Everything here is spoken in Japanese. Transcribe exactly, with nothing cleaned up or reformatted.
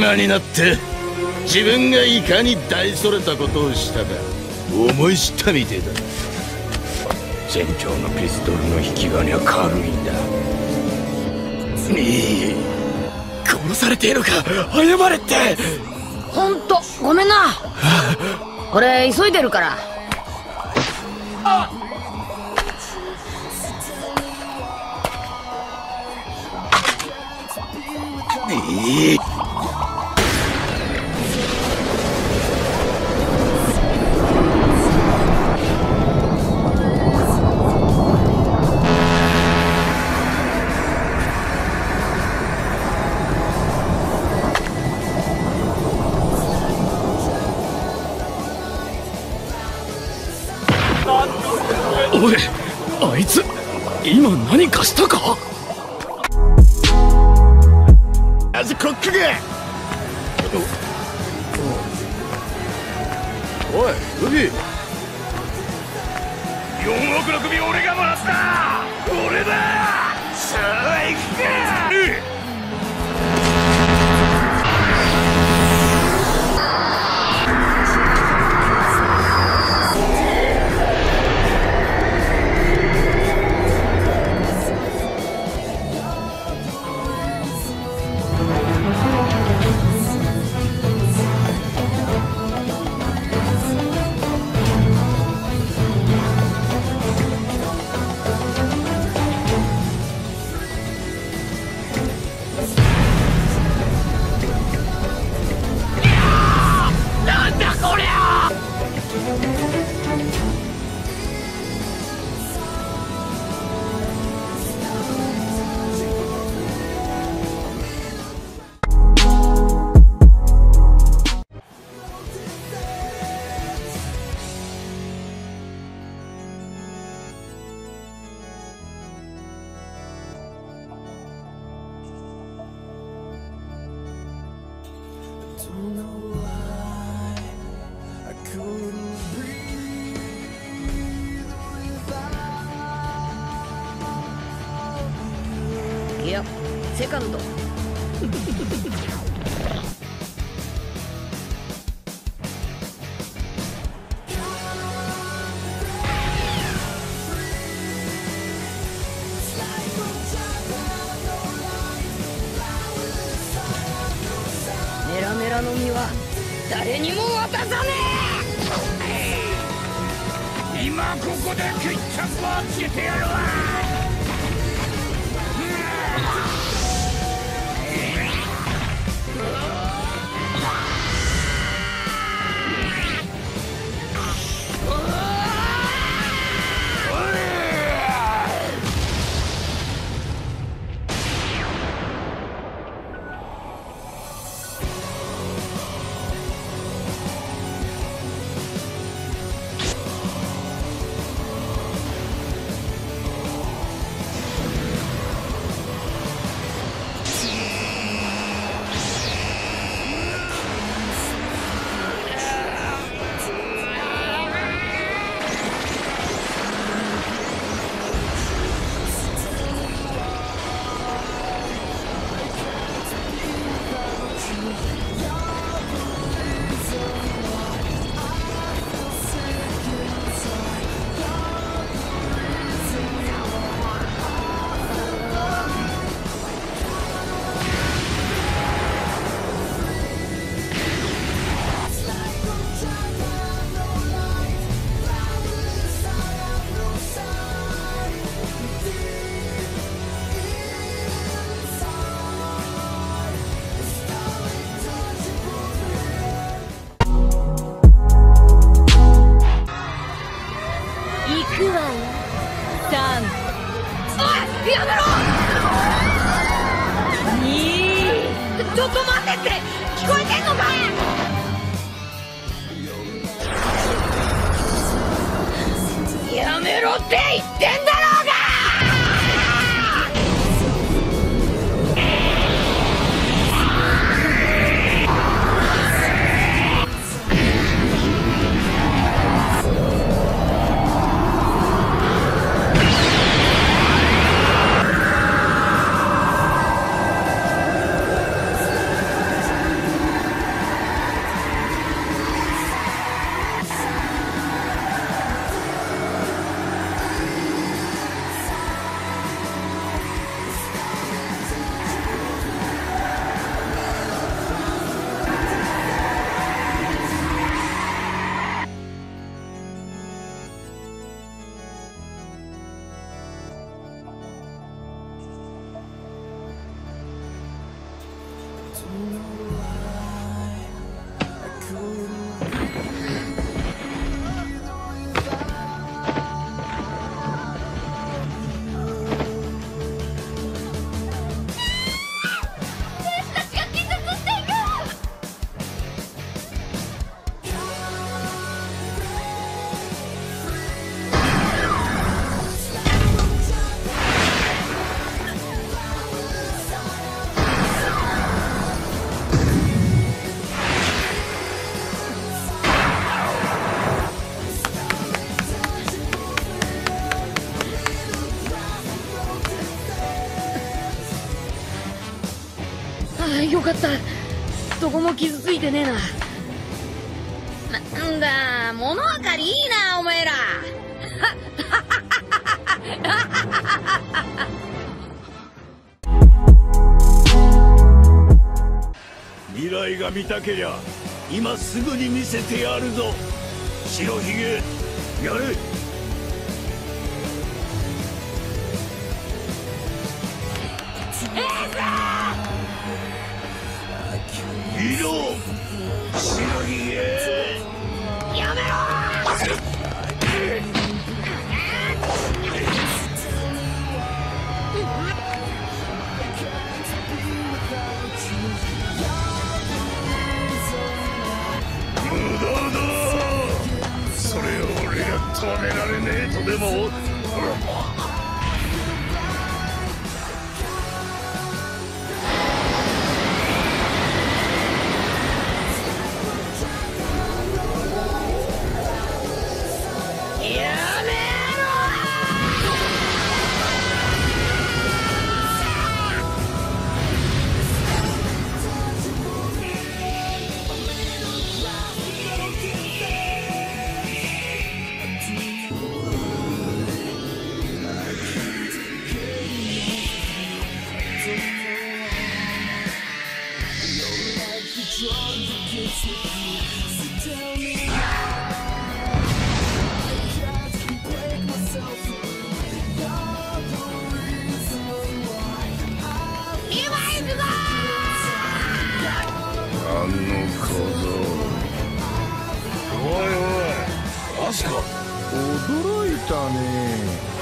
今になって自分がいかに大それたことをしたか思い知ったみてえだ。船長のピストルの引き金は軽いんだ。いい殺されているか謝れって。 ほんとごめんな。俺急いでるから。あいいおい、あいつ今何かしたか。まずコックがおいルビー、よんおくの首俺が回すな。俺だ。さあ行くか。 いや、セカンド。メラメラの実は誰にも渡さねえ。 今ここで決着をつけてやるわ。 やめろ！にーちょっと待ってって聞こえてんのかい？やめろって言ってんだろうが！ よかった。どこも傷ついてねえな。なんだ、物分かりいいな、お前ら。 未来が見たけりゃ今すぐに見せてやるぞ。白ひげ、やれ。見ろ、白ひげ。 やめろ無駄だ。それを俺が止められねえとでも。あの小僧。おいおい、アスカ、驚いたね。